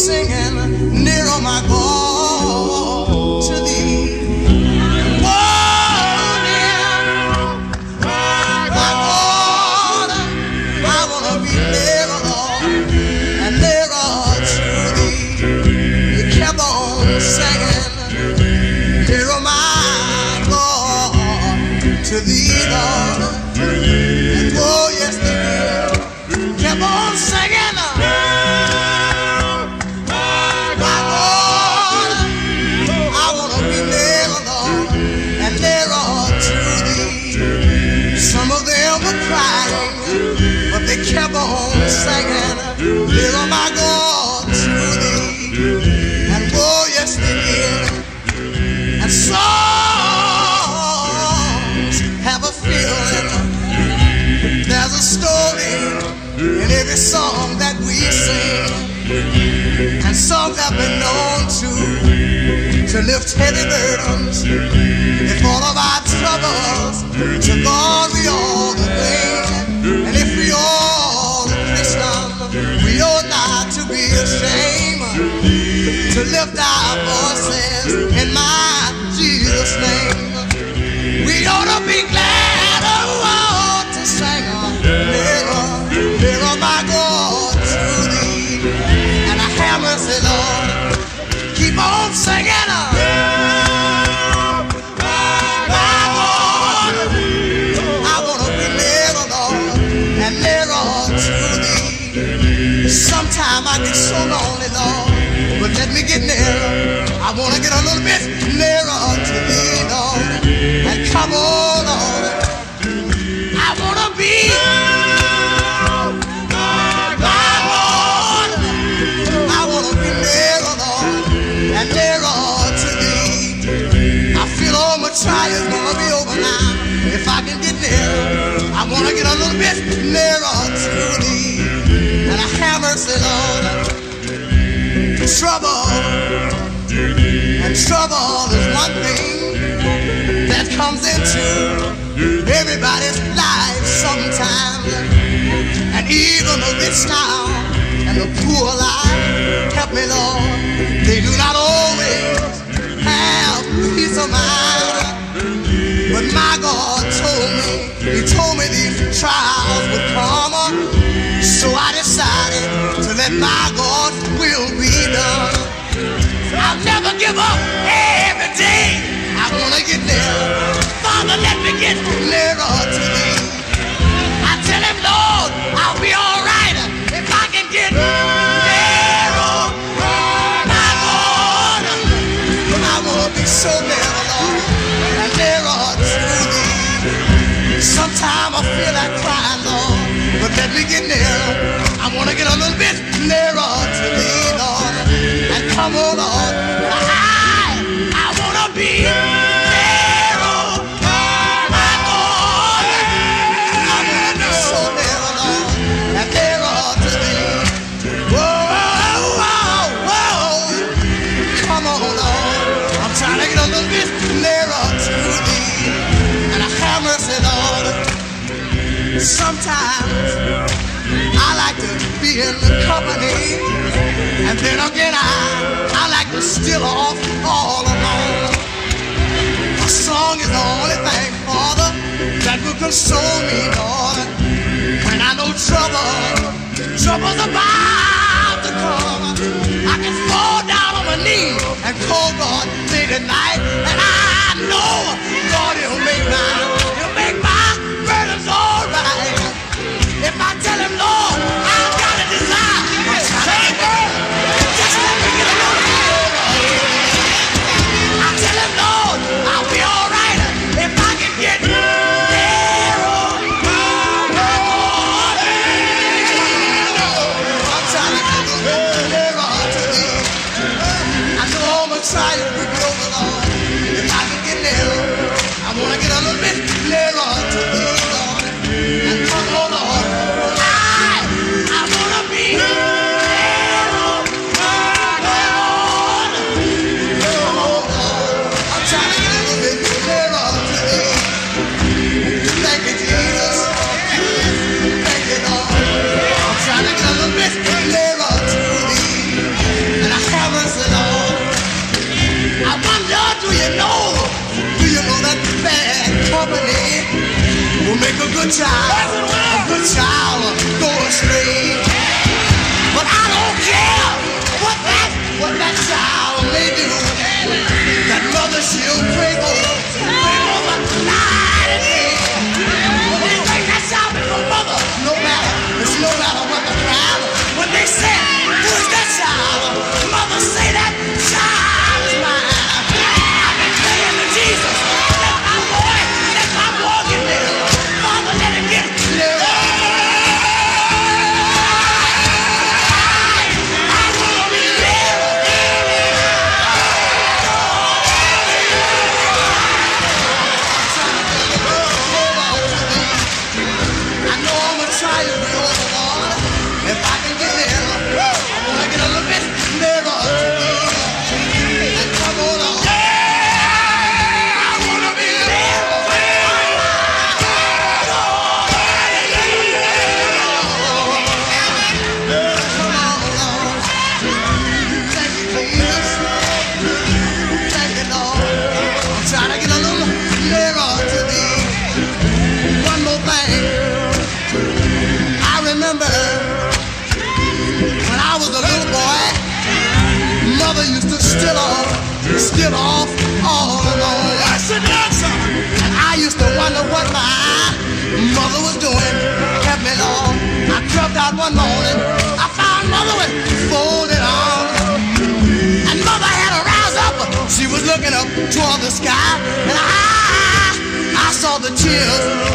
singing, nearer my God to thee. To thee, Lord, and oh yes, they did. Kept on singing, my God, I wanna be nearer, Lord, and nearer to thee. Some of them were crying, but they kept on singing, nearer, my God, to thee, and oh yes, they did. And so have a feeling there's a story in every song that we sing, and songs have been known to lift heavy burdens. If all of our troubles to God we all the blame, and if we all are Christian, we ought not to be ashamed to lift our voices in my Jesus' name. We ought to be glad, oh, to sing nearer, nearer, my God, to thee. And I have mercy, Lord, keep on singing, my God, I want to be nearer, Lord, and nearer to thee. Sometimes I get so lonely, Lord, but let me get nearer. I want to get a little bit nearer to thee, Lord. And come on, Lord, I want to be, my Lord, I want to be nearer, Lord, and nearer to thee. I feel all my trials going to be over now. If I can get nearer, I want to get a little bit nearer to thee. And I have mercy, Lord. Trouble, and trouble is one thing that comes into everybody's life sometimes. And even the rich now and the poor alike, help me, Lord, they do not always have peace of mind. But my God told me, He told me these trials would come, so I decided to let my God's will be done. I'll never give up every day. I want to get nearer. Father, let me get nearer to thee. I tell him, Lord, I'll be all right if I can get nearer. My God, I want to be so nearer, Lord, and nearer to thee. Sometimes I feel like crying, Lord, but let me get nearer. I want to get a little bit nearer to thee, Lord, and come on, Lord. I want to be nearer, my God. I want to be so nearer, Lord, and nearer to thee. Whoa, whoa, whoa. Come on, Lord. I'm trying to get a little bit nearer to thee, and I have mercy, Lord. Sometimes I like to be in the company, and then again I like to steal off all alone. A song is the only thing, Father, that will console me, Lord, when I know trouble's about to come. I can fall down on my knees and call God late at night, and I know God will make my burdens all right. If I tell him, Lord, I've got a desire, just let me get a little nearer. I tell him, Lord, I'll be all right if I can get nearer. I'm trying to get a little nearer to thee. I know all my trials will be over, Lord. make a good child go astray. But I don't care what that child may do. That mother, she'll pray over night and day. When they think that child is my mother, no matter what the crowd, when they say, who's that child? Mother say that child is mine. I've been praying to Jesus. Let my boy get there. Father, let him get there. Still off all alone. And I used to wonder what my mother was doing. Kept me long. I crept out one morning. I found mother with folded arms. And mother had her eyes up. She was looking up toward the sky. And I saw the tears